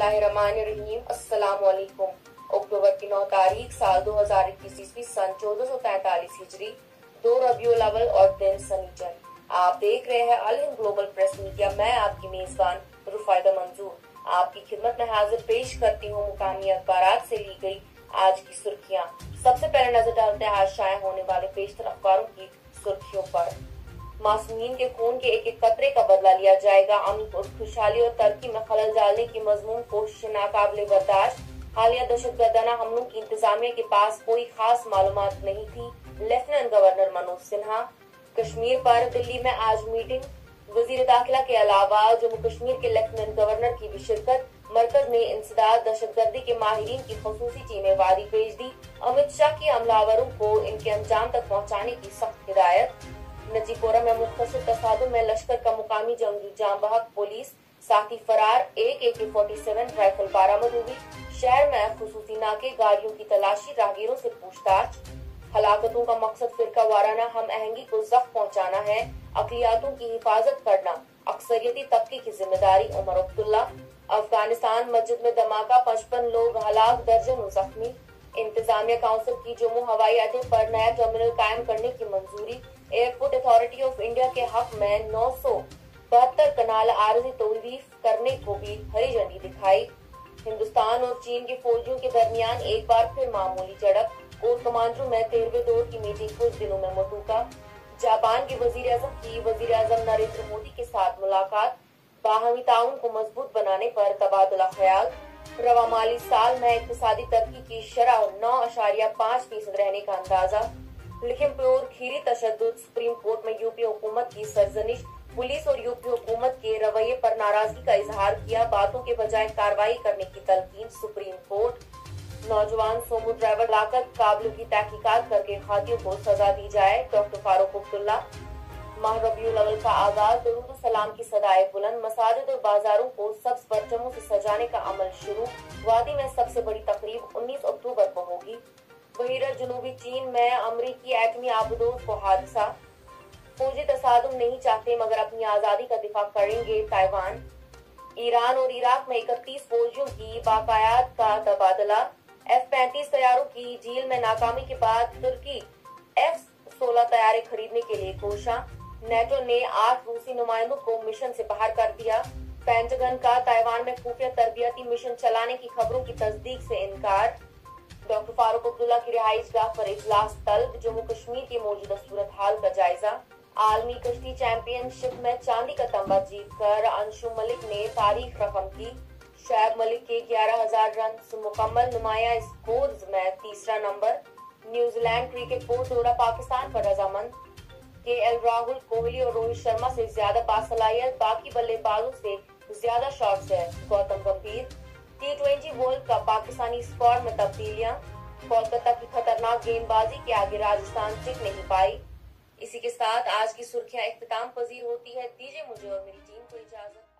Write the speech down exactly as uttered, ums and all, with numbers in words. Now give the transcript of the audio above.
बिस्मिल्लाहिर्रहमानिर्रहीम। अस्सलाम वालेकुम। अक्टूबर की नौ तारीख साल दो हजार इक्कीस ईस्वी सन चौदह सौ तैतालीस हिजरी, दो रबियुल अव्वल और दिन सनीचर। आप देख रहे हैं Al Hind global press media. मैं आपकी मेजबान रुफायदा मंजूर आपकी खिदमत में हाजिर पेश करती हूँ मुकामी अखबारात से ली गई आज की सुर्खियाँ। सबसे पहले नजर डालते हैं आज शाया होने वाले पेशतर अखबारों की सुर्खियों पर। मासूमीन के खून के एक एक कतरे का बदला लिया जाएगा। अमन और खुशहाली और तरक्की में खलल डालने की मजमून कोशिश नाकाबिले बर्दाश्त। हालिया दहशतगर्दाना हमलों की इंतजामिया के पास कोई खास मालूमात नहीं थी। Lieutenant governor Manoj Sinha. कश्मीर पर दिल्ली में आज मीटिंग। वजीर दाखिला के अलावा जम्मू कश्मीर के लेफ्टिनेंट गवर्नर की भी शिरकत। मरकज ने इंसदाद दहशतगर्दी के माहिरीन की खसूसी टीमें वादी भेज दी। अमित शाह की हमलावरों को इनके अंजाम तक पहुँचाने की सख्त हिदायत। नजीपोरा में मुख्तसर तसादुम में लश्कर का मुकामी जंगजू जाम बहक, पुलिस साथी फरार। एक ए के फोर्टी सेवन राइफल बरामद हुई। शहर में खुसूसी नाके, गाड़ियों की तलाशी, राहगीरों से पूछताछ। हलाकतों का मकसद फिरका वाराना हम आहंगी को जख्म पहुँचाना है। अकलियातों की हिफाजत करना अक्सरियती तबके की जिम्मेदारी। उमर अब्दुल्ला। अफगानिस्तान मस्जिद में धमाका, पचपन लोग हलाक, दर्जनों जख्मी। इंतजामिया काउंसिल की जम्मू हवाई अड्डे पर नया टर्मिनल कायम करने की मंजूरी। एयरपोर्ट अथॉरिटी ऑफ इंडिया के हक में नौ सौ बहत्तर कनाल आरजी तौरीफ करने को भी हरी झंडी दिखाई। हिंदुस्तान और चीन के फौजियों के दरमियान एक बार फिर मामूली झड़प। कोर कमांडरों में तेरहवें दौर की मीटिंग कुछ दिनों में मुतूका। जापान के वजीर आजम की वजीर आजम नरेंद्र मोदी के साथ मुलाकात। बाहमी ताउन को मजबूत बनाने पर तबादला ख्याल। रवा माली साल में इक्तिसादी तरक्की की शरह नौ अशारिया पाँच फीसद रहने का अंदाजा। लखीमपुर खीरी तशद्दुद, सुप्रीम कोर्ट में यूपी हुकूमत की सरजनिश। पुलिस और यूपी हुकूमत के रवैये पर नाराजगी का इजहार किया। बातों के बजाय कार्रवाई करने की तलकीन सुप्रीम कोर्ट। नौजवान सोमू ड्राइवर लाकर काबिलों की तहकीकात करके खातियों को सजा दी जाए। डॉक्टर फारूक अब्दुल्ला। माह रबियुल अव्वल का आगाज, दरूद सलाम की सदाए बुलंद। मसाजिद और बाजारों को सब्ज परचमों से सजाने का अमल शुरू। वादी में सबसे बड़ी तकरीब उन्नीस अक्टूबर को होगी। बहिरा जनूबी चीन में अमरीकी एटमी आबदोज को हादसा। फौजी तसादुम नहीं चाहते मगर अपनी आजादी का दिफा करेंगे ताइवान। ईरान और इराक में इकतीस फौजियों की बाकायात का तबादला। एफ पैंतीस तैयारों की झील में नाकामी के बाद तुर्की एफ सोलह तैयारे खरीदने के लिए कोशा। नेटो ने आठ रूसी नुमाइंदों को मिशन से बाहर कर दिया। पेंटागन का ताइवान में खुफिया तरबियती मिशन चलाने की खबरों की तस्दीक से इनकार। डॉक्टर फारूक अब्दुल्ला की रिहाइश गाह पर इजलास तलब। जम्मू कश्मीर की मौजूदा सूरत हाल का जायजा। आलमी कश्ती चैंपियनशिप में चांदी का तंबा जीतकर अंशु मलिक ने तारीख रकम की। शोएब मलिक के ग्यारह हजार रन मुकम्मल, नुमाया स्कोर्स में तीसरा नंबर। न्यूजीलैंड क्रिकेट बोर्ड दौरा पाकिस्तान पर रजामंद। के एल राहुल, कोहली और रोहित शर्मा से ज्यादा बासलाहियत, बाकी बल्लेबाजों से ज्यादा शॉट्स है Gautam Gambhir. T twenty world cup Pakistani squad में तब्दीलियां। कोलकाता की खतरनाक गेंदबाजी के आगे राजस्थान टिक नहीं पाई। इसी के साथ आज की सुर्खियां इख्तिताम पजीर होती है। दीजिए मुझे और मेरी टीम को इजाजत।